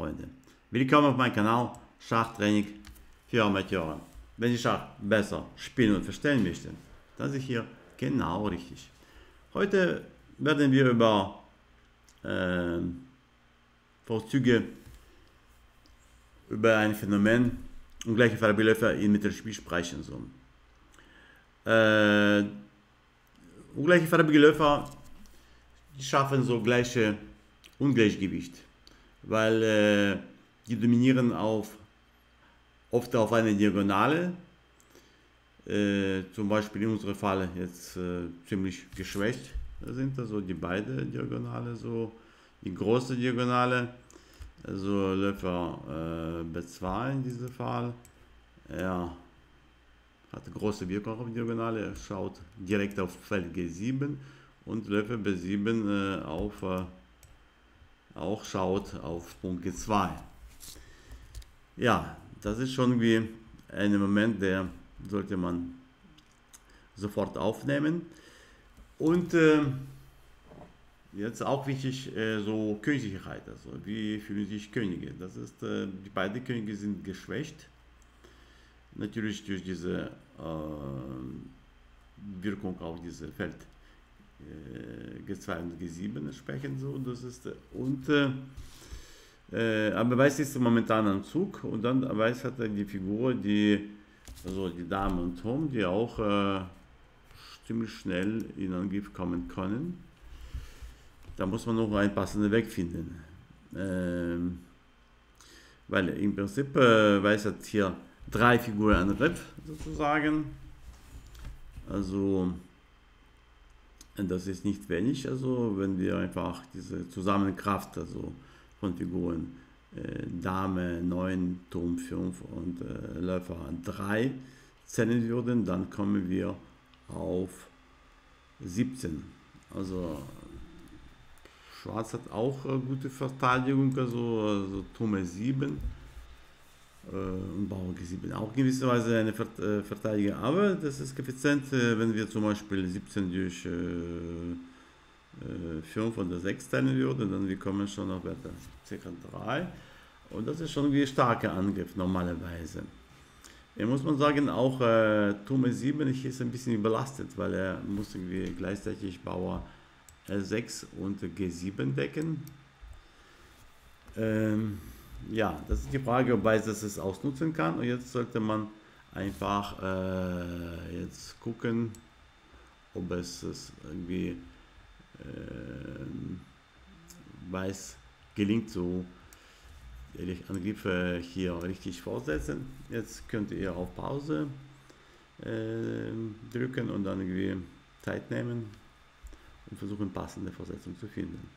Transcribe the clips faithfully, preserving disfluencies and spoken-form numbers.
Freunde, willkommen auf meinem Kanal Schachtraining für Amateure. Wenn Sie Schach besser spielen und verstehen möchten, dann sind Sie hier genau richtig. Heute werden wir über äh, Vorzüge, über ein Phänomen ungleiche Farbe Läufer im Mittelspiel sprechen. So. Äh, ungleiche farbige Läufer die schaffen so gleiche Ungleichgewicht, weil äh, die dominieren auf, oft auf eine Diagonale, äh, zum Beispiel in unserem Fall jetzt äh, ziemlich geschwächt sind, also die beiden Diagonale, so die große Diagonale, also Läufer äh, B zwei in diesem Fall, er hat eine große Wirkung auf Diagonale, er schaut direkt auf Feld G sieben und Läufer B sieben äh, auf äh, auch schaut auf Punkt G zwei. Ja, das ist schon wie ein Moment, der sollte man sofort aufnehmen. Und äh, jetzt auch wichtig, äh, so Königsicherheit, also wie fühlen sich Könige. Das ist, äh, die beiden Könige sind geschwächt, natürlich durch diese äh, Wirkung auf dieses Feld G zwei und G sieben entsprechend so, das ist und äh, äh, aber Weiß ist momentan am Zug und dann Weiß hat er die Figur, die also die Dame und Turm, die auch äh, ziemlich schnell in Angriff kommen können. Da muss man noch einen passenden Weg finden, ähm, weil im Prinzip äh, Weiß hat hier drei Figuren Angriff sozusagen, also das ist nicht wenig, also wenn wir einfach diese Zusammenkraft also von Figuren äh, Dame neun, Turm fünf und äh, Läufer drei zählen würden, dann kommen wir auf siebzehn. Also Schwarz hat auch äh, gute Verteidigung, also, also Turm sieben und Bauer G sieben auch gewisserweise eine Verteidiger, aber das ist effizient, wenn wir zum Beispiel siebzehn durch fünf oder sechs teilen würden, dann wir kommen schon auf Werte ca. drei und das ist schon wie ein starker Angriff normalerweise. Hier muss man sagen, auch äh, Turm sieben ist ein bisschen überlastet, weil er muss irgendwie gleichzeitig Bauer L sechs und G sieben decken. Ähm, Ja, das ist die Frage, ob Weiß das es ausnutzen kann. Und jetzt sollte man einfach äh, jetzt gucken, ob es, es irgendwie äh, Weiß gelingt, so die Angriffe hier richtig fortsetzen. Jetzt könnt ihr auf Pause äh, drücken und dann irgendwie Zeit nehmen und versuchen, passende Fortsetzung zu finden.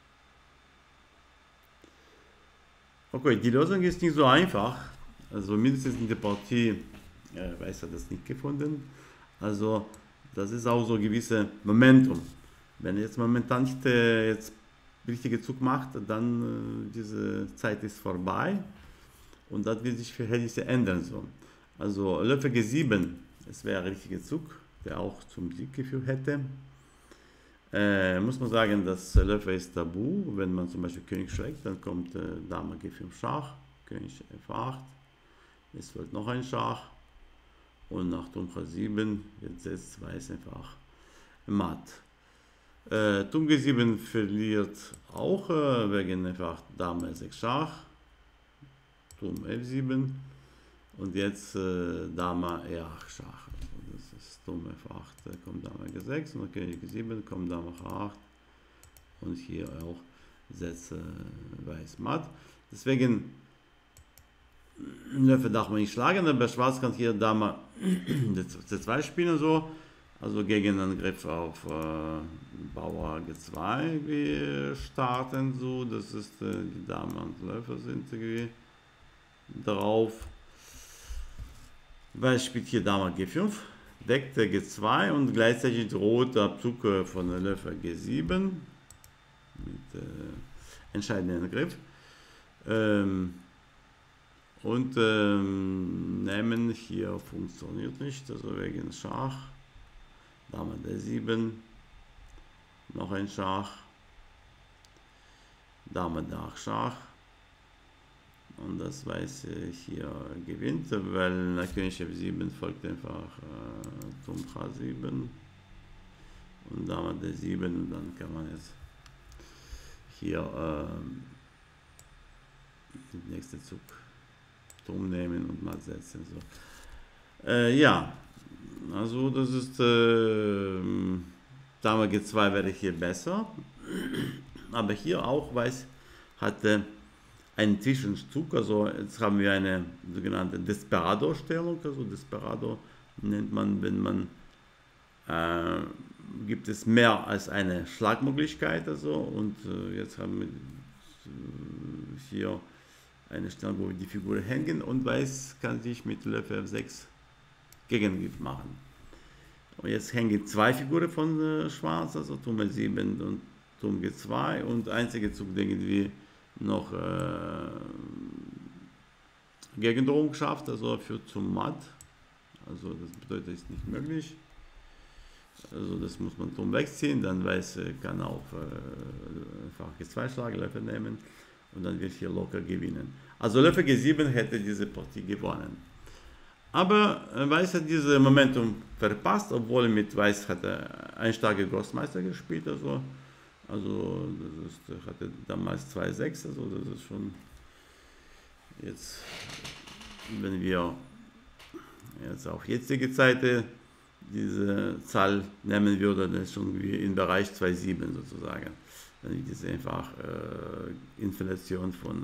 Okay, die Lösung ist nicht so einfach, also mindestens in der Partie äh, Weiß hat das nicht gefunden, also das ist auch so ein gewisses Momentum. Wenn er jetzt momentan nicht äh, jetzt richtige Zug macht, dann äh, diese Zeit ist vorbei und das wird sich Verhältnisse ändern. So. Also Läufer G sieben, es wäre der richtige Zug, der auch zum Sieg geführt hätte. Äh, muss man sagen, dass Läufer ist tabu. Wenn man zum Beispiel König schlägt, dann kommt äh, Dame G fünf Schach, König F acht, es wird noch ein Schach und nach Turm H sieben jetzt setzt Weiß einfach matt. Äh, Turm G sieben verliert auch äh, wegen einfach Dame sechs Schach, Turm F sieben und jetzt äh, Dame E acht Schach. Das ist Turm F acht, kommt Dame G sechs und König G sieben, kommt Dame H acht und hier auch setzt äh, Weiß matt. Deswegen Läufer darf man nicht schlagen, aber Schwarz kann hier Dame C zwei spielen, so, also Gegenangriff auf äh, Bauer G zwei wie starten, so, das ist äh, die Dame und Läufer sind irgendwie drauf. Weiß spielt hier Dame G fünf, deckt G zwei und gleichzeitig droht der Abzug von der Läufer G sieben mit äh, entscheidenden Angriff. Ähm, und ähm, nehmen hier funktioniert nicht, also wegen Schach, Dame D sieben, noch ein Schach, Dame D acht Schach, und das Weiß hier gewinnt, weil nach König F sieben folgt einfach äh, Turm H sieben und Dame D sieben und dann kann man jetzt hier äh, den nächsten Zug Turm nehmen und Matt setzen. So. Äh, ja, also das ist äh, Dame G zwei wäre hier besser, aber hier auch Weiß hatte einen Zwischenzug, also jetzt haben wir eine sogenannte Desperado-Stellung, also Desperado nennt man, wenn man, äh, gibt es mehr als eine Schlagmöglichkeit, also und äh, jetzt haben wir äh, hier eine Stellung, wo die Figuren hängen und Weiß kann sich mit Löffel F sechs Gegengift machen. Und jetzt hängen zwei Figuren von äh, Schwarz, also Turm L sieben und Turm G zwei und einzige Zug, den wir noch äh, Gegendrohung schafft, also führt zum Matt, also das bedeutet, es ist nicht möglich, also das muss man Turm wegziehen, dann Weiß kann auch äh, einfach G zwei Schlaglöffel nehmen und dann wird hier locker gewinnen. Also Löffel G sieben hätte diese Partie gewonnen. Aber äh, Weiß hat dieses Momentum verpasst, obwohl mit Weiß hatte ein starker Großmeister gespielt, also Also das ist, hatte damals zwei sechs, also das ist schon jetzt, wenn wir jetzt auf jetzige Zeit diese Zahl nehmen würden, dann ist schon im Bereich zwei sieben sozusagen, wenn wir diese einfach äh, Inflation von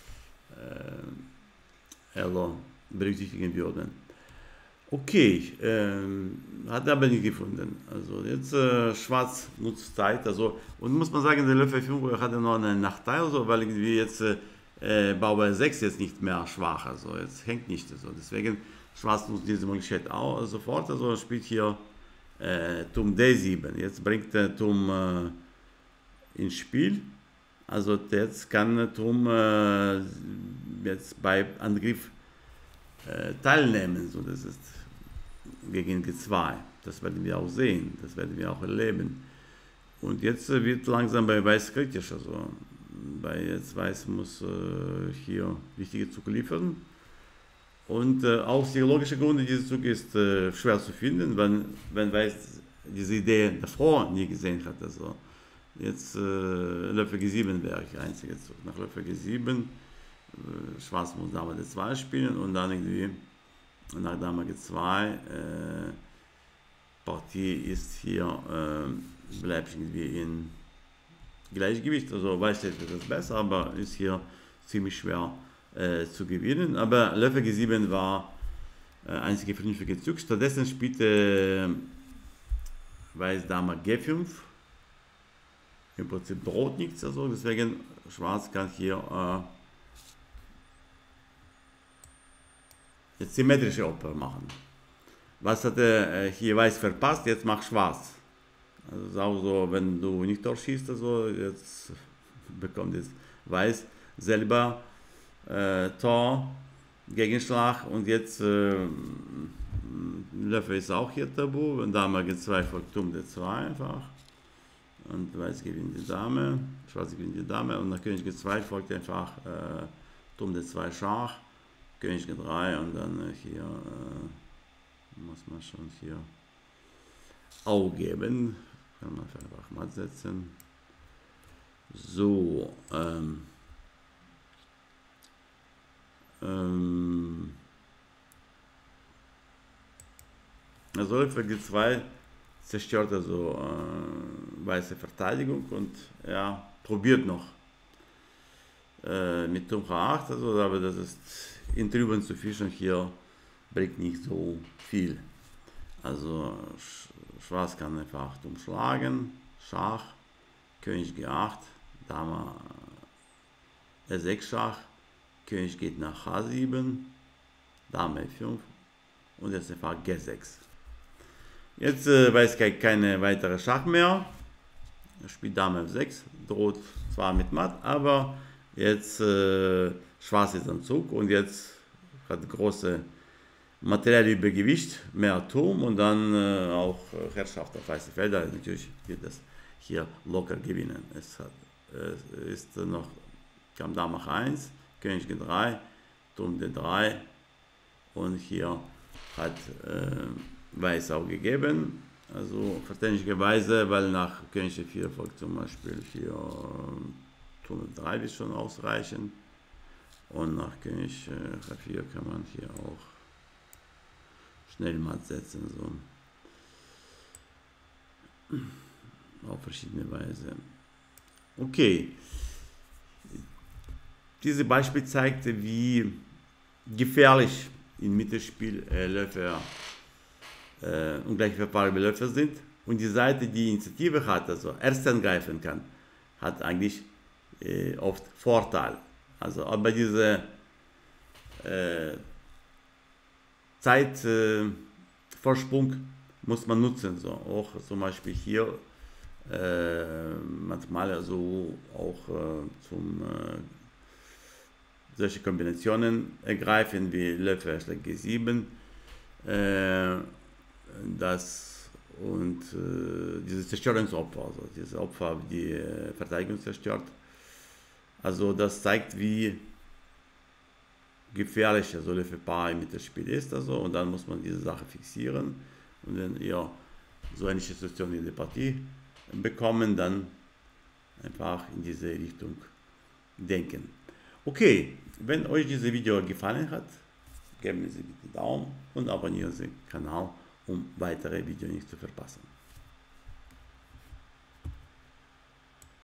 äh, Elo berücksichtigen würden. Okay, ähm, hat er aber nicht gefunden. Also jetzt äh, Schwarz nutzt Zeit. Also, und muss man sagen, der Löffel fünf hatte noch einen Nachteil, also, weil irgendwie jetzt äh, Bauer sechs jetzt nicht mehr schwach, also jetzt hängt nicht so. Deswegen Schwarz nutzt diese Möglichkeit auch äh, sofort, also spielt hier äh, Turm D sieben. Jetzt bringt der Turm äh, ins Spiel. Also jetzt kann der Turm äh, jetzt bei Angriff äh, teilnehmen. So, das ist gegen G zwei. Das werden wir auch sehen, das werden wir auch erleben. Und jetzt äh, wird langsam bei Weiß kritisch. Also bei jetzt Weiß muss äh, hier wichtige Züge liefern. Und äh, aus psychologischen Gründen, dieser Zug ist äh, schwer zu finden, wenn, wenn Weiß diese Idee davor nie gesehen hat. Also jetzt äh, Löffel G sieben wäre ich einziger Zug. Nach Löffel G sieben, äh, Schwarz muss Dame D zwei spielen und dann irgendwie nach Dame G zwei, äh, Partie ist hier, äh, bleibt irgendwie in Gleichgewicht. Also Weiß steht etwas besser, aber ist hier ziemlich schwer äh, zu gewinnen. Aber Löffel G sieben war äh, einzige vernünftige Zug. Stattdessen spielte äh, Weiß Dame G fünf. Im Prinzip droht nichts, also deswegen Schwarz kann hier äh, jetzt symmetrische Opfer machen. Was hat er äh, hier Weiß verpasst? Jetzt macht Schwarz. Also ist auch so, wenn du nicht durchschießt, also jetzt bekommt jetzt Weiß selber äh, Tor, Gegenschlag und jetzt äh, Löffel ist auch hier tabu. Wenn Dame G zwei folgt Turm D zwei einfach. Und Weiß gewinnt die Dame, Schwarz gewinnt die Dame und nach König G zwei folgt einfach äh, Turm D zwei Schach, König G drei und dann äh, hier äh, muss man schon hier Au geben, kann man einfach Matt setzen. So, ähm, ähm, also Löffel G zwei zerstört also äh, weiße Verteidigung und er probiert noch äh, mit Turm H acht, also, aber das ist in Trüben zu fischen hier bringt nicht so viel. Also Schwarz kann einfach Turm schlagen, Schach, König G acht, Dame E sechs Schach, König geht nach H sieben, Dame E fünf und jetzt einfach G sechs. Jetzt äh, Weiß keine weitere Schach mehr. Er spielt Dame F sechs, droht zwar mit Matt, aber jetzt äh, Schwarz ist am Zug und jetzt hat große materielle Übergewicht, mehr Turm und dann äh, auch Herrschaft auf weiße Felder. Natürlich wird das hier locker gewinnen. Es hat, äh, ist noch kam Dame H eins, König G drei, Turm D drei und hier hat äh, Weiß auch gegeben. Also verständlicherweise, weil nach König E vier folgt zum Beispiel hier äh, Turm D drei wird schon ausreichen. Und nach König äh, H vier kann man hier auch schnell matt setzen. So. Auf verschiedene Weise. Okay. Dieses Beispiel zeigte, wie gefährlich im Mittelspiel äh, Läufer äh, ungleichverfarbene Läufer sind. Und die Seite, die Initiative hat, also erst angreifen kann, hat eigentlich äh, oft Vorteil. Also aber diese äh, Zeitvorsprung äh, muss man nutzen. So. Auch zum Beispiel hier äh, manchmal also auch äh, zum äh, solche Kombinationen ergreifen wie Läufer G sieben. Äh, das und äh, diese Zerstörungsopfer, also diese Opfer, die äh, Verteidigung zerstört. Also das zeigt, wie gefährlich so Läuferpaar im Mittelspiel ist. Also, und dann muss man diese Sache fixieren. Und wenn ihr so eine Situation in der Partie bekommen, dann einfach in diese Richtung denken. Okay, wenn euch dieses Video gefallen hat, geben Sie bitte Daumen und abonnieren Sie den Kanal, um weitere Videos nicht zu verpassen.